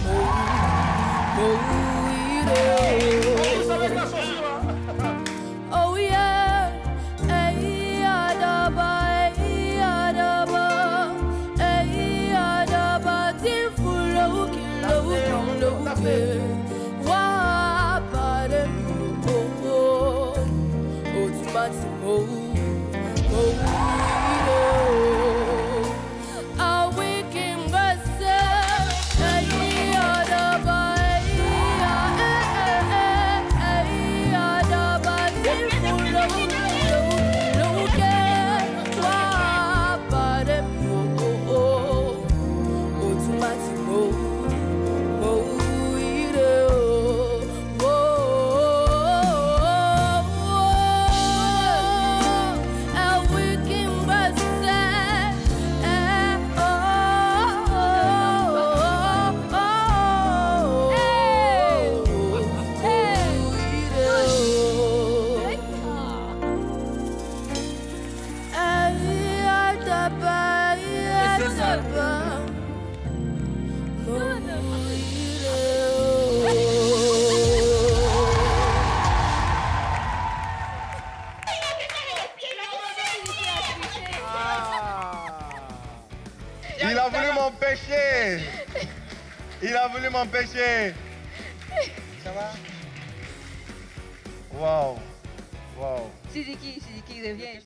Oh yeah, hey adaba, tifulo kilo, wa pare mo, otumati mo. Il a voulu m'empêcher. Il a voulu m'empêcher. Ça va? Wow. Wow. Sidiki, reviens.